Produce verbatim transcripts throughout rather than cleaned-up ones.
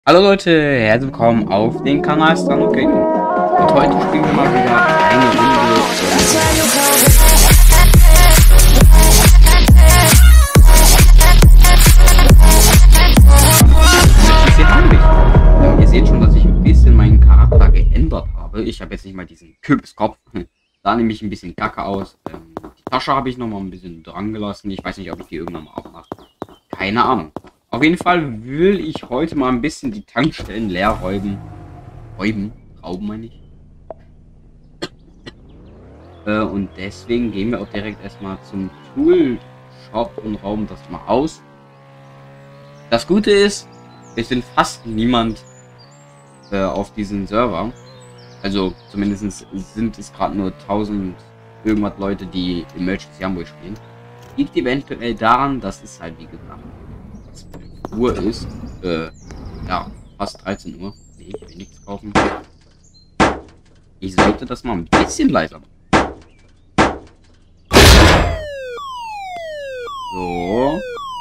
Hallo Leute, herzlich willkommen auf den Kanal Strano Gaming. Und heute spielen wir mal wieder eine Runde. Ein bisschen hungrig. Ja, ihr seht schon, dass ich ein bisschen meinen Charakter geändert habe. Ich habe jetzt nicht mal diesen Kürbiskopf. Da nehme ich ein bisschen Kacke aus. Ähm, die Tasche habe ich noch mal ein bisschen dran gelassen. Ich weiß nicht, ob ich die irgendwann mal aufmache. Keine Ahnung. Auf jeden Fall will ich heute mal ein bisschen die Tankstellen leer räumen. Räumen? Rauben meine ich. Äh, und deswegen gehen wir auch direkt erstmal zum Tool-Shop und rauben das mal aus. Das Gute ist, es sind fast niemand äh, auf diesen Server. Also zumindest sind es gerade nur tausend irgendwas Leute, die Emergency Hamburg spielen. Liegt eventuell daran, dass es halt wie gesagt Uhr ist. Äh, ja, fast dreizehn Uhr. Nee, ich will nichts kaufen. Ich sollte das mal ein bisschen leiser machen. So.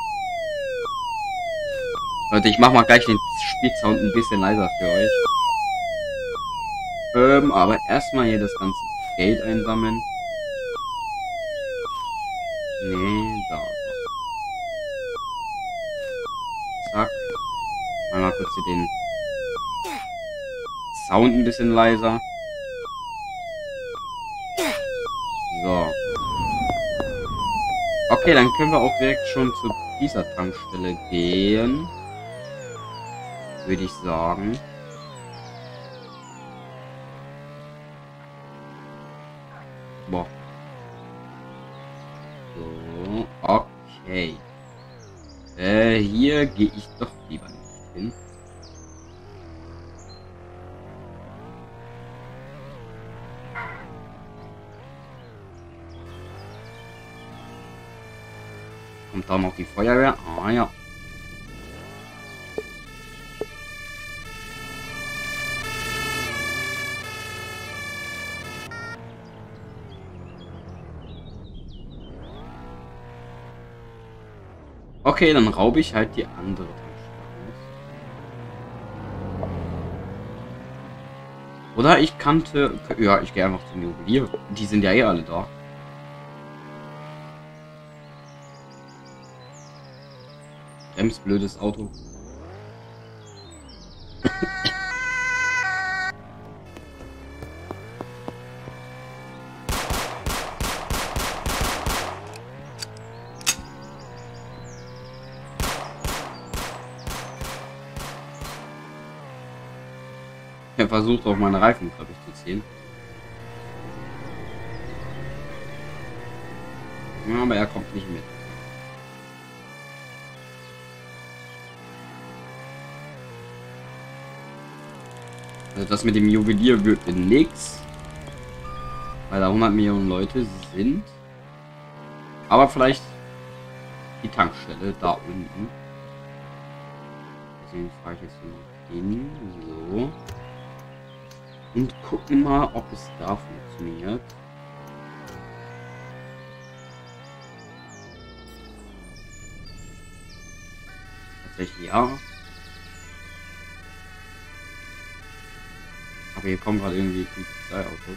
Leute, ich mach mal gleich den Spielsound ein bisschen leiser für euch. Ähm, aber erstmal hier das ganze Geld einsammeln. Nee, da. Zack. Einmal kurz hier den Sound ein bisschen leiser. So. Okay, dann können wir auch direkt schon zu dieser Tankstelle gehen. Würde ich sagen. Boah. So, okay. Äh, hier gehe ich doch lieber nicht hin. Kommt da noch die Feuerwehr? Ah ja. Okay, dann raube ich halt die andere Tankstelle. Oder ich kannte... Ja, ich gehe einfach zum Juwelier. Die sind ja eh alle da. Brems, blödes Auto. Er versucht auf meine Reifen, glaube ich, zu ziehen. Ja, aber er kommt nicht mit. Also das mit dem Juwelier wird nix, weil da hundert Millionen Leute sind. Aber vielleicht die Tankstelle da unten. Deswegen fahre ich jetzt noch hin. So. Und gucken mal, ob es da funktioniert. Tatsächlich ja. Aber hier kommen gerade irgendwie zwei Autos.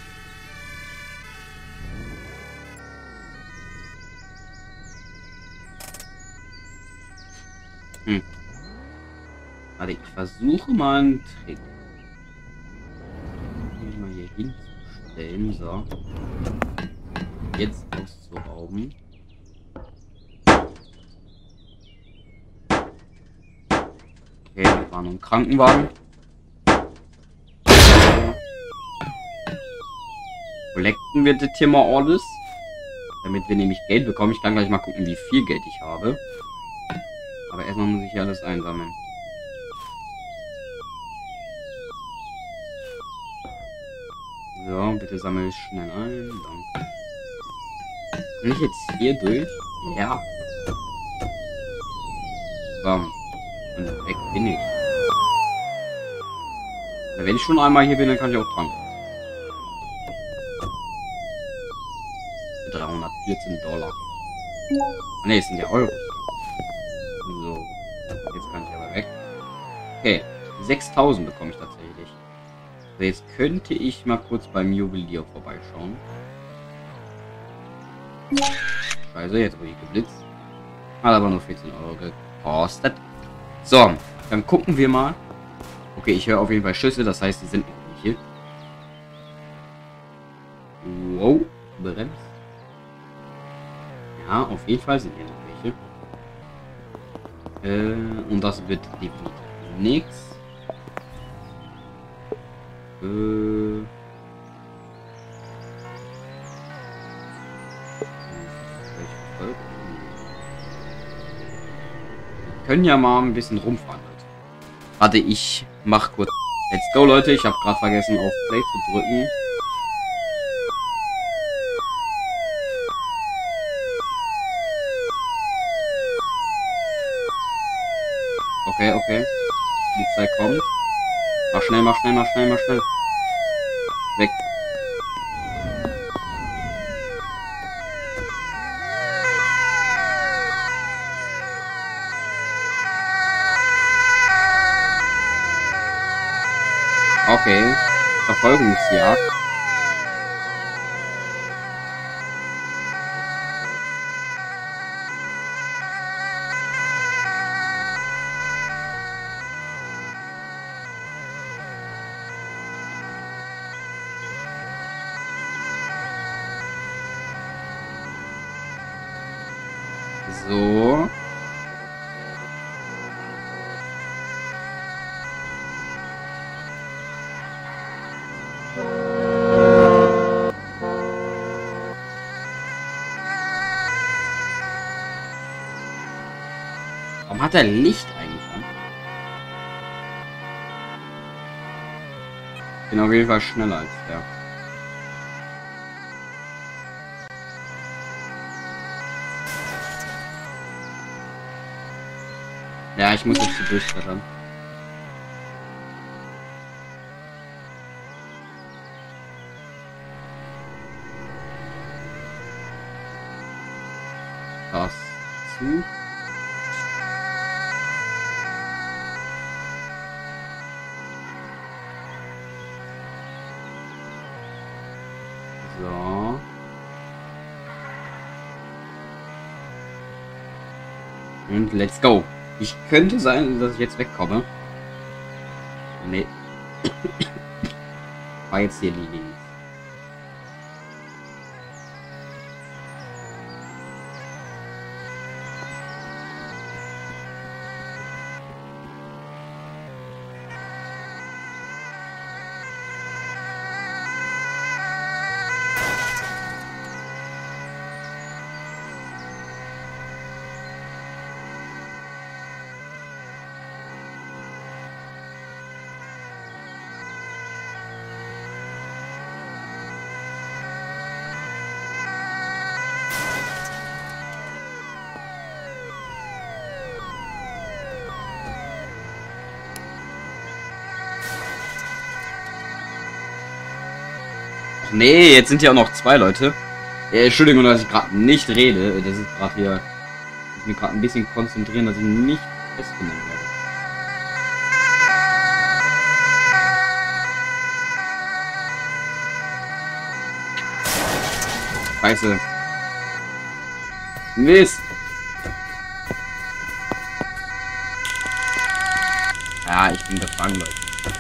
Hm. Warte, ich versuche mal einen Trick. Mal hier hinzustellen, so. Jetzt auszurauben. Okay, wir waren im Krankenwagen. Collecten wir das hier mal alles. Damit wir nämlich Geld bekommen. Ich kann gleich mal gucken, wie viel Geld ich habe. Aber erstmal muss ich hier alles einsammeln. So, bitte sammle ich schnell ein. Danke. Kann ich jetzt hier durch? Ja. Bam. Und weg bin ich. Wenn ich schon einmal hier bin, dann kann ich auch tanken. dreihundertvierzehn Dollar. Ne, es sind ja Euro. So. Jetzt kann ich aber weg. Okay. sechstausend bekomme ich tatsächlich. So, jetzt könnte ich mal kurz beim Juwelier vorbeischauen. Scheiße, jetzt wurde ich geblitzt. Hat aber nur vierzehn Euro gekostet. So, dann gucken wir mal. Okay, ich höre auf jeden Fall Schüsse, das heißt, die sind noch nicht hier. Wow, bremst. Ja, auf jeden Fall sind hier noch welche. Äh, und das wird definitiv nichts. Äh. Wir können ja mal ein bisschen rumfahren. Warte, ich mach kurz. Let's go, Leute. Ich habe gerade vergessen, auf Play zu drücken. Okay, okay. Die Zeit kommt. Mach schnell, mach schnell, mach schnell, mach schnell. Weg. Okay. Verfolgungsjagd. So. Warum hat er Licht eigentlich an? Ich bin auf jeden Fall schneller als der. Ja, ich muss jetzt hier durchklettern. Das zu. So. Und let's go. Ich könnte sein, dass ich jetzt wegkomme. Nee. War jetzt hier die Links. Nee, jetzt sind ja auch noch zwei Leute. Äh, Entschuldigung, dass ich gerade nicht rede. Das ist gerade hier. Ich muss mich gerade ein bisschen konzentrieren, dass ich nicht festgenommen werde. Scheiße. Mist. Ja, ich bin gefangen, Leute.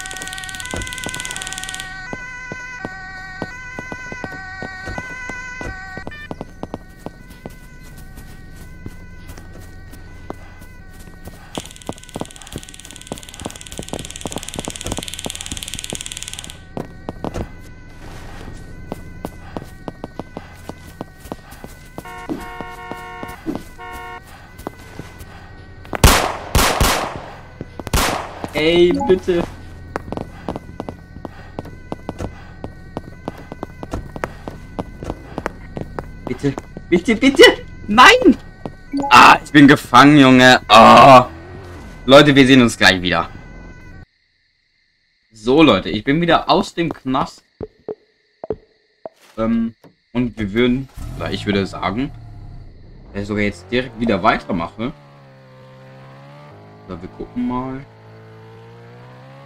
Ey, bitte. Bitte, bitte, bitte. Nein. Ah, ich bin gefangen, Junge. Oh. Leute, wir sehen uns gleich wieder. So, Leute, ich bin wieder aus dem Knast. Ähm, und wir würden, oder ich würde sagen, dass ich sogar jetzt direkt wieder weitermache. So, wir gucken mal.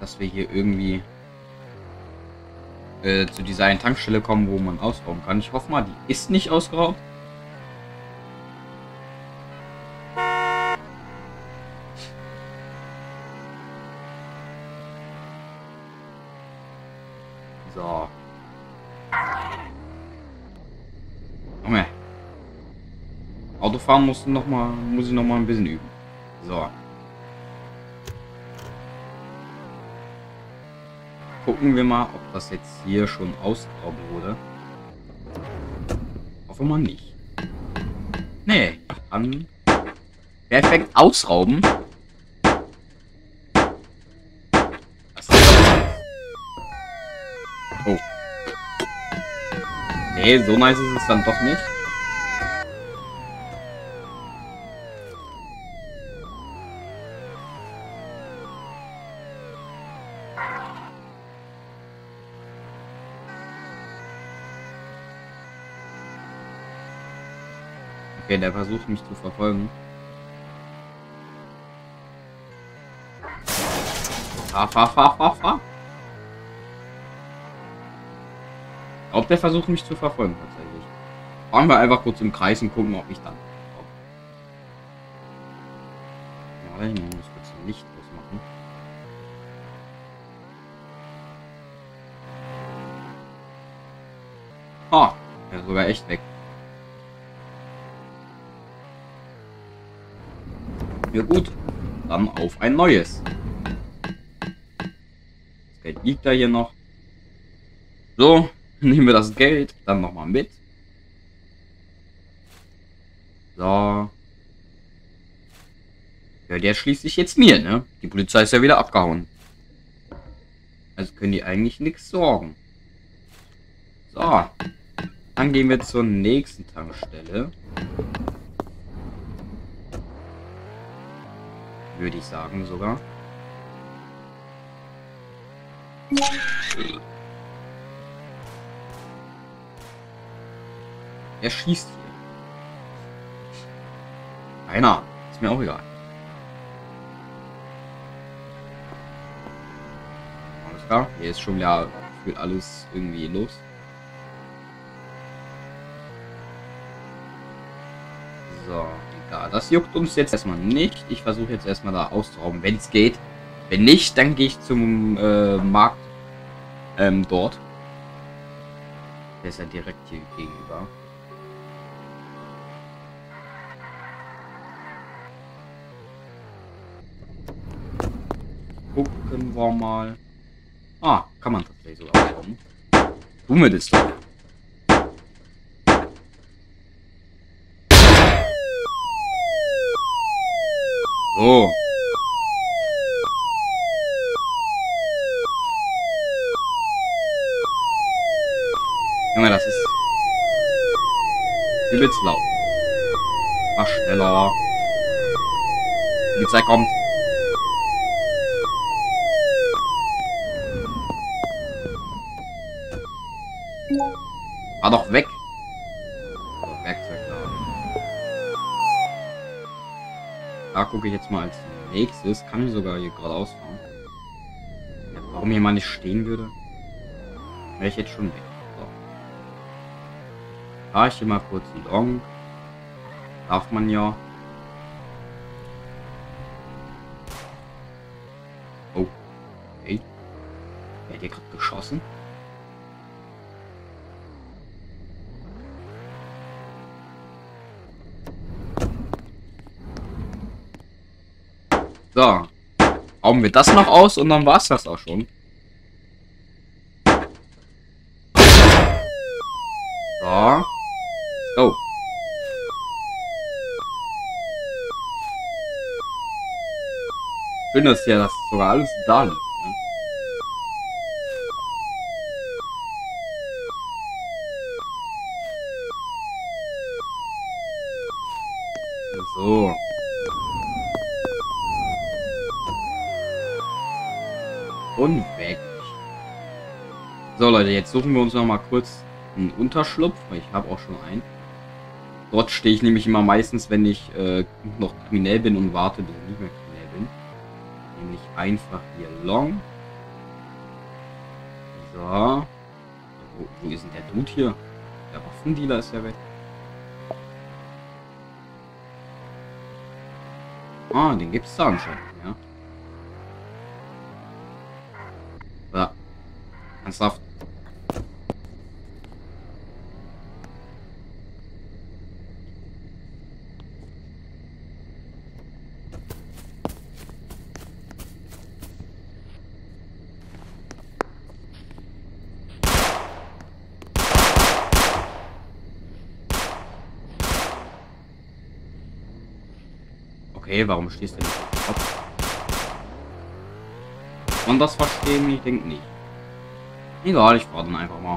dass wir hier irgendwie äh, zu dieser einen Tankstelle kommen, wo man ausrauben kann. Ich hoffe mal, die ist nicht ausgeraubt. So. Junge. Autofahren muss noch mal, muss ich noch mal ein bisschen üben. So. Gucken wir mal, ob das jetzt hier schon ausgeraubt wurde. Hoffe mal nicht. Nee, ich kann perfekt ausrauben. Was ist das? Oh. Nee, so nice ist es dann doch nicht. Okay, der versucht mich zu verfolgen. Fahr, fahr, fahr, fahr, fahr. Ich glaube, der versucht mich zu verfolgen tatsächlich. Fahren wir einfach kurz im Kreis und gucken, ob ich dann. Ja, ich muss kurz ein Licht ausmachen. Ah, er ist sogar echt weg. Ja gut, dann auf ein neues. Das Geld liegt da hier noch. So, nehmen wir das Geld dann nochmal mit. So. Ja, der schließlich jetzt mir, ne? Die Polizei ist ja wieder abgehauen. Also können die eigentlich nichts sorgen. So. Dann gehen wir zur nächsten Tankstelle. Würde ich sagen sogar. Er schießt hier. Keiner. Ist mir auch egal. Alles klar. Hier ist schon wieder für alles irgendwie los. So. Ja, das juckt uns jetzt erstmal nicht. Ich versuche jetzt erstmal da auszurauben, wenn es geht. Wenn nicht, dann gehe ich zum äh, Markt ähm, dort. Der ist ja direkt hier gegenüber. Gucken wir mal. Ah, kann man tatsächlich so ausrauben. Tun wir das doch. So. Junge, das ist übelst laut. Mach schneller. Die Zeit kommt. War doch weg. So, Werkzeug da. Da gucke ich jetzt mal als nächstes. Kann ich sogar hier geradeaus fahren. Ja, warum hier mal nicht stehen würde, wäre ich jetzt schon weg. So. Fahre ich hier mal kurz long. Darf man ja. Oh. Okay. Wer hat hier gerade geschossen? So. Rauben wir das noch aus und dann war es das auch schon. So. Oh. Schön ist ja, dass sogar alles da liegt. Ne? So. Und weg. So Leute, jetzt suchen wir uns noch mal kurz einen Unterschlupf, weil ich habe auch schon einen. Dort stehe ich nämlich immer meistens, wenn ich äh, noch kriminell bin und warte, bis ich nicht mehr kriminell bin. Nämlich einfach hier long. So. Wo, wo ist denn der Dude hier? Der Waffendealer ist ja weg. Ah, den gibt's da anscheinend, ja. Ja. Ernsthaft. Okay, warum stehst du nicht auf dem Kopf? Kann man das verstehen? Ich denke nicht. Egal, ich fahre dann einfach mal.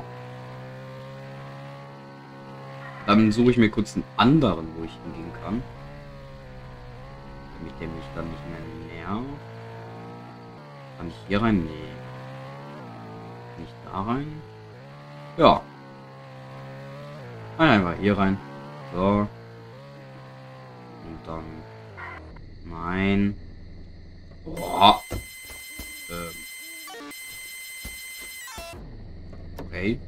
Dann suche ich mir kurz einen anderen, wo ich hingehen kann. Damit der mich dann nicht mehr nervt. Kann ich hier rein? Nee. Nicht da rein? Ja. Einfach hier rein. So. Und dann... Nein. Boah. Ähm. Okay.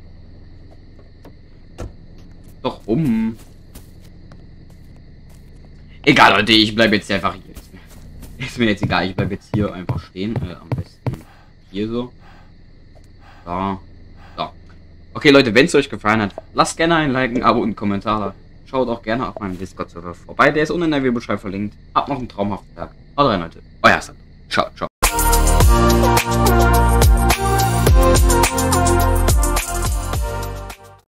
Doch um. Egal, Leute, ich bleibe jetzt einfach hier. Ist mir jetzt egal, ich bleibe jetzt hier einfach stehen. Äh, am besten hier so. Da. Da. Okay, Leute, wenn es euch gefallen hat, lasst gerne ein Like, ein Abo und einen Kommentar da. Schaut auch gerne auf meinem Discord-Server vorbei. Der ist unten in der Videobeschreibung verlinkt. Habt noch einen traumhaften Tag. Haut rein, Leute. Euer Sand. Ciao, ciao.